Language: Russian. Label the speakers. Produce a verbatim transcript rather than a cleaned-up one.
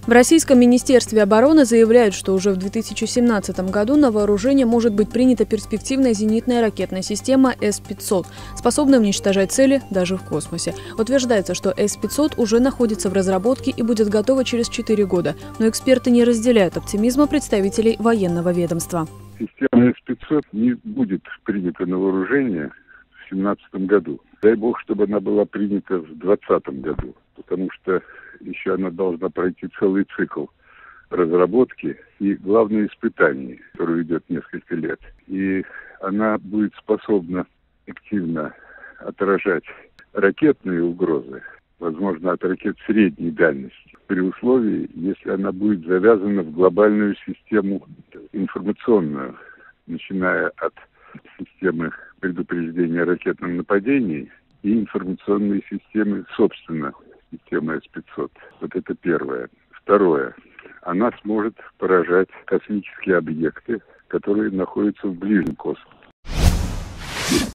Speaker 1: В Российском министерстве обороны заявляют, что уже в две тысячи семнадцатом году на вооружение может быть принята перспективная зенитная ракетная система эс пятьсот, способная уничтожать цели даже в космосе. Утверждается, что эс пятьсот уже находится в разработке и будет готова через четыре года. Но эксперты не разделяют оптимизма представителей военного ведомства.
Speaker 2: Система эс пятьсот не будет принята на вооружение в две тысячи семнадцатом году. Дай бог, чтобы она была принята в две тысячи двадцатом году, потому что еще она должна пройти целый цикл разработки и, главное, испытаний, который идет несколько лет. И она будет способна активно отражать ракетные угрозы, возможно, от ракет средней дальности, при условии, если она будет завязана в глобальную систему информационную, начиная от системы предупреждения о ракетном нападении и информационной системы, собственно, системы эс пятьсот. Вот это первое. Второе. Она сможет поражать космические объекты, которые находятся в ближнем космосе.